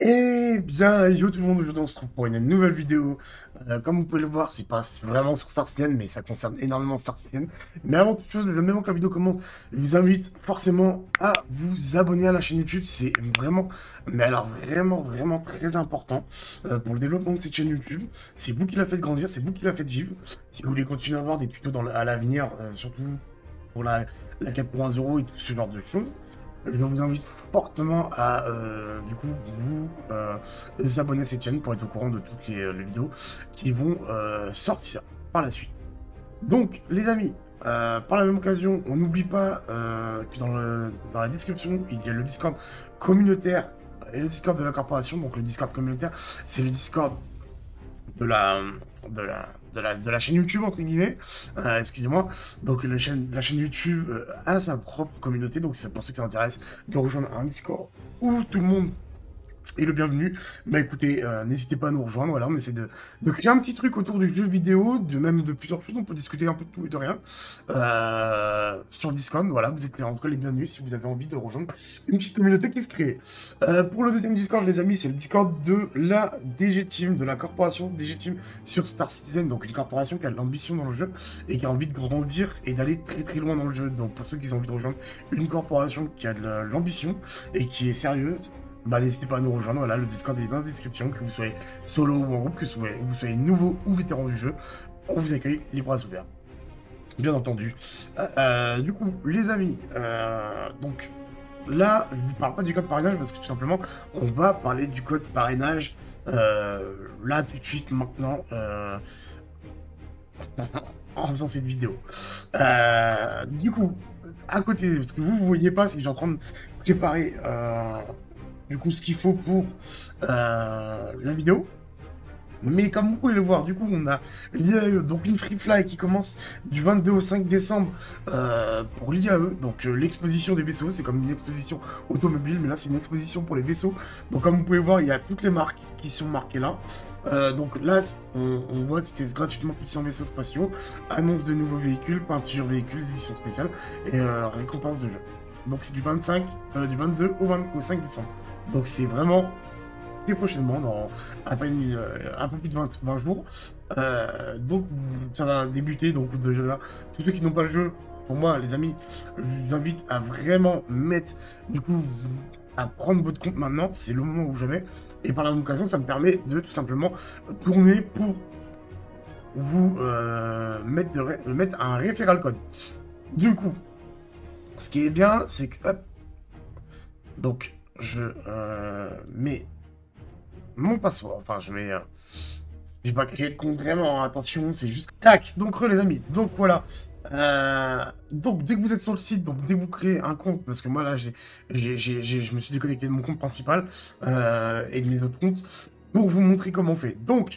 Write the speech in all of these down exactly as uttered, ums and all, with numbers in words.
Eh bien, yo tout le monde, aujourd'hui on se trouve pour une nouvelle vidéo. Euh, comme vous pouvez le voir, c'est pas vraiment sur Star Citizen, mais ça concerne énormément Star Citizen. Mais avant toute chose, même que la vidéo commence, je vous invite forcément à vous abonner à la chaîne YouTube. C'est vraiment, mais alors vraiment, vraiment très important euh, pour le développement de cette chaîne YouTube. C'est vous qui la faites grandir, c'est vous qui la faites vivre. Si vous voulez continuer à avoir des tutos dans le- à l'avenir, euh, surtout pour la, la quatre point zéro et tout ce genre de choses. Je vous invite fortement à, euh, du coup, vous euh, abonner à cette chaîne pour être au courant de toutes les, les vidéos qui vont euh, sortir par la suite. Donc, les amis, euh, par la même occasion, on n'oublie pas euh, que dans, le, dans la description, il y a le Discord communautaire et le Discord de la corporation. Donc, le Discord communautaire, c'est le Discord de la, de la, de la, de la chaîne YouTube, entre guillemets, euh, excusez-moi. Donc la chaîne, la chaîne YouTube euh, a sa propre communauté, donc c'est pour ceux que ça intéresse de rejoindre un Discord où tout le monde est le bienvenu. Bah écoutez, euh, n'hésitez pas à nous rejoindre, voilà, on essaie de, de créer un petit truc autour du jeu vidéo, de même de plusieurs choses, on peut discuter un peu de tout et de rien. Euh, sur le Discord, voilà, vous êtes en tout cas les bienvenus si vous avez envie de rejoindre une petite communauté qui se crée. Euh, pour le deuxième Discord, les amis, c'est le Discord de la D G Team, de la corporation D G Team sur Star Citizen, donc une corporation qui a de l'ambition dans le jeu et qui a envie de grandir et d'aller très très loin dans le jeu. Donc pour ceux qui ont envie de rejoindre une corporation qui a de l'ambition et qui est sérieuse, bah n'hésitez pas à nous rejoindre, voilà, le Discord est dans la description, que vous soyez solo ou en groupe, que vous soyez, vous soyez nouveau ou vétéran du jeu, on vous accueille les bras ouverts. Bien entendu. Euh, euh, du coup, les amis, euh, donc là, je ne vous parle pas du code parrainage parce que tout simplement, on va parler du code parrainage euh, là tout de suite maintenant. Euh, en faisant cette vidéo. Euh, du coup, à côté, ce que vous ne voyez pas, c'est que j'ai en train de préparer euh, du coup ce qu'il faut pour euh, la vidéo. Mais comme vous pouvez le voir, du coup, on a l'I A E, donc une Free Fly qui commence du vingt-deux au cinq décembre euh, pour l'I A E, donc euh, l'exposition des vaisseaux, c'est comme une exposition automobile, mais là c'est une exposition pour les vaisseaux. Donc comme vous pouvez voir, il y a toutes les marques qui sont marquées là. Euh, donc là, on, on voit c'était gratuitement plus de cent vaisseaux spatiaux, annonce de nouveaux véhicules, peinture véhicules, éditions spéciales et euh, récompense de jeu. Donc c'est du vingt-cinq, euh, du vingt-deux au, vingt, au cinq décembre. Donc c'est vraiment très prochainement, dans à peine euh, un peu plus de vingt, vingt jours. Euh, donc ça va débuter, donc déjà, tous ceux qui n'ont pas le jeu, pour moi les amis, je vous invite à vraiment mettre, du coup, à prendre votre compte maintenant, c'est le moment où jamais, et par la même occasion, ça me permet de tout simplement tourner pour vous euh, mettre, de ré- mettre un référal code. Du coup, ce qui est bien, c'est que, hop, donc, je euh, mets mon password, enfin je mets, euh, j'ai pas créé de compte vraiment, hein, attention, c'est juste, tac, donc re les amis, donc voilà, euh, donc dès que vous êtes sur le site, donc dès que vous créez un compte, parce que moi là, j'ai, j'ai, j'ai, j'ai- je me suis déconnecté de mon compte principal, euh, et de mes autres comptes, pour vous montrer comment on fait, donc,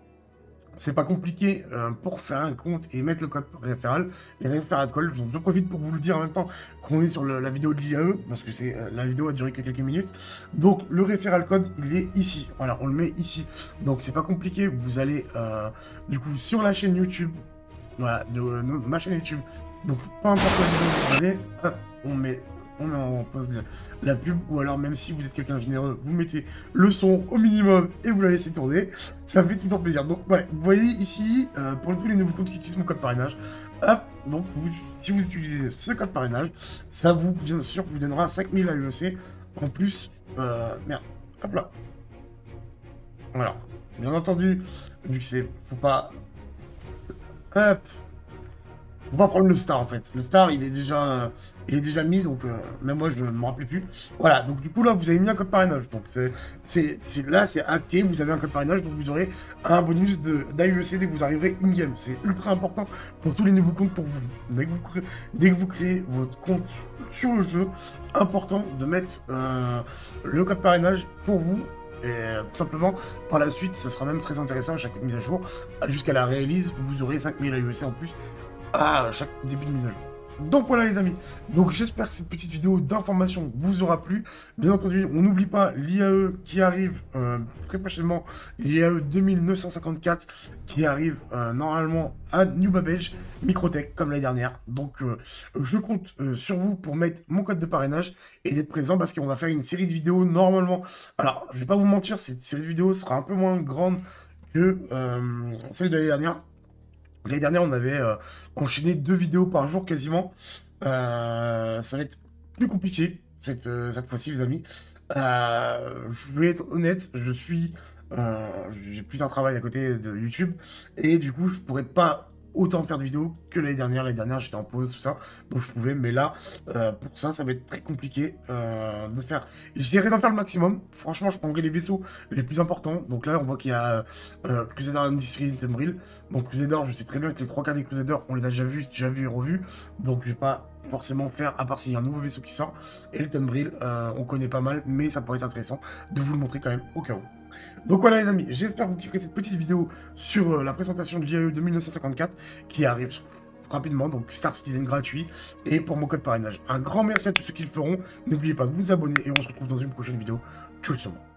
c'est pas compliqué euh, pour faire un compte et mettre le code référal. Les référals code, je profite pour vous le dire en même temps qu'on est sur le- la vidéo de l'I A E, parce que c'est euh, la vidéo a duré que quelques minutes. Donc le référal code, il est ici. Voilà, on le met ici. Donc c'est pas compliqué, vous allez euh, du coup sur la chaîne YouTube, voilà, de, de ma chaîne YouTube. Donc peu importe la vidéo que vous avez, hop, on met on met en pause la pub, ou alors même si vous êtes quelqu'un généreux, vous mettez le son au minimum et vous la laissez tourner, ça me fait toujours plaisir. Donc ouais, vous voyez ici, euh, pour tous les nouveaux comptes qui utilisent mon code parrainage, hop, donc vous, si vous utilisez ce code parrainage, ça vous, bien sûr, vous donnera cinq mille A U E C en plus, euh, merde, hop là. Voilà, bien entendu, vu que c'est, faut pas, hop, on va prendre le star en fait. Le star il est déjà, euh, il est déjà mis, donc euh, même moi je ne me rappelais plus. Voilà, donc du coup là vous avez mis un code parrainage. Donc c'est, c'est, c'est- là c'est acté, vous avez un code parrainage, donc vous aurez un bonus de d'A U E C dès que vous arriverez in-game. C'est ultra important pour tous les nouveaux comptes pour vous. Dès que vous créez, dès que vous créez votre compte sur le jeu, important de mettre euh, le code parrainage pour vous. Et euh, tout simplement, par la suite, ça sera même très intéressant à chaque mise à jour. Jusqu'à la réalise, vous aurez cinq mille A U E C en plus à chaque début de mise à jour. Donc voilà les amis, donc j'espère que cette petite vidéo d'information vous aura plu. Bien entendu, on n'oublie pas l'I A E qui arrive euh, très prochainement, l'I A E deux mille neuf cent cinquante-quatre qui arrive euh, normalement à New Babbage, Microtech comme l'année dernière. Donc euh, je compte euh, sur vous pour mettre mon code de parrainage et d'être présent parce qu'on va faire une série de vidéos normalement. Alors je vais pas vous mentir, cette série de vidéos sera un peu moins grande que euh, celle de l'année dernière. L'année dernière, on avait euh, enchaîné deux vidéos par jour quasiment. Euh, ça va être plus compliqué cette, euh, cette fois-ci, les amis. Euh, je vais être honnête, je suis, euh, j'ai plusieurs travail à côté de YouTube et du coup, je pourrais pas autant faire de vidéos que l'année dernière. L'année dernière, j'étais en pause, tout ça, donc je pouvais, mais là, euh, pour ça, ça va être très compliqué euh, de faire. J'essaierai d'en faire le maximum. Franchement, je prendrai les vaisseaux les plus importants. Donc là, on voit qu'il y a euh, Crusader Industries Tumbril. Donc Crusader, je sais très bien que les trois quarts des Crusaders, on les a déjà vus, déjà vus et revus. Donc je vais pas forcément faire, à part s'il y a un nouveau vaisseau qui sort. Et le Tumbril, euh, on connaît pas mal, mais ça pourrait être intéressant de vous le montrer quand même au cas où. Donc voilà les amis, j'espère que vous kifferez cette petite vidéo sur euh, la présentation de l'I A E de mille neuf cent cinquante-quatre qui arrive rapidement, donc Start Citizen gratuit et pour mon code parrainage. Un grand merci à tous ceux qui le feront, n'oubliez pas de vous abonner et on se retrouve dans une prochaine vidéo. Tchuss.